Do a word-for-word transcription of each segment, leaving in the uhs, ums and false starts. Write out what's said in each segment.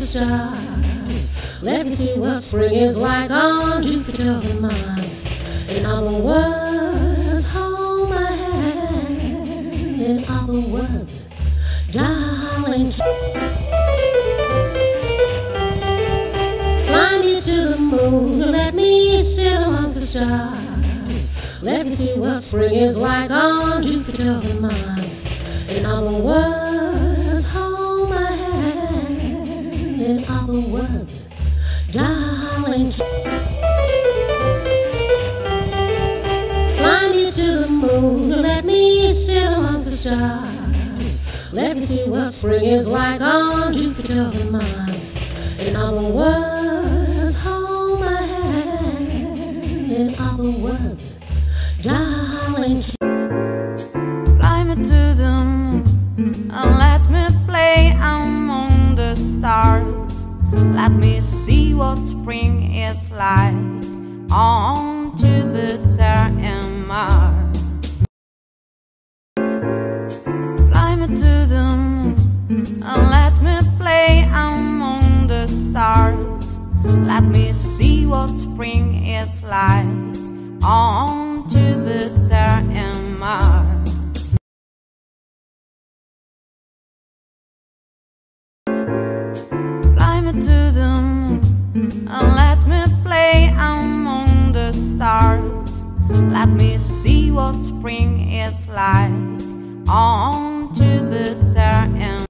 stars. Let me see what spring is like on Jupiter and Mars. In other words, hold my hand. In other words, darling, fly me to the moon. Let me sit amongst the stars. Let me see what spring is like on Jupiter and Mars. In other words, hold my hand. In other words, darling, fly me to the moon. Let me sit amongst the stars. Let me see what spring is like on Jupiter and Mars. In other words, hold my hand. In other words, darling, fly me to the moon and let me play among the stars. Let me see what spring is like on Jupiter and Mars. Fly me to the moon and let me play among the stars. Let me see what spring is like on Jupiter and Mars. Fly me to the moon and let me play among the stars. Let me see what spring is like on Jupiter and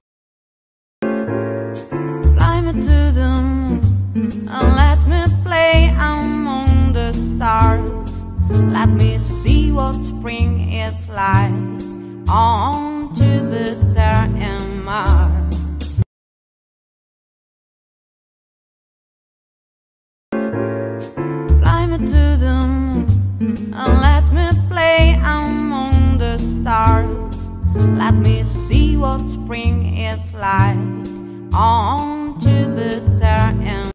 fly me to the moon and let me play among the stars. Let me see what spring is like on Jupiter and Mars. Fly me to the moon and let me play among the stars. Let me see what spring is like on Jupiter and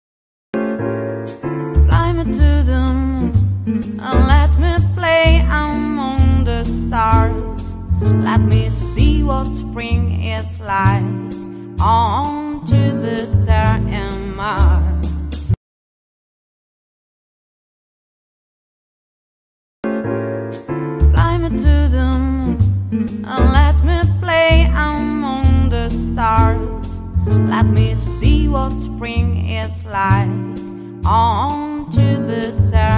fly me to the moon and let me play among the stars. Let me see what spring is like on Jupiter and Mars. Fly me to the moon and let me play among the stars. Let me see what spring is like on Jupiter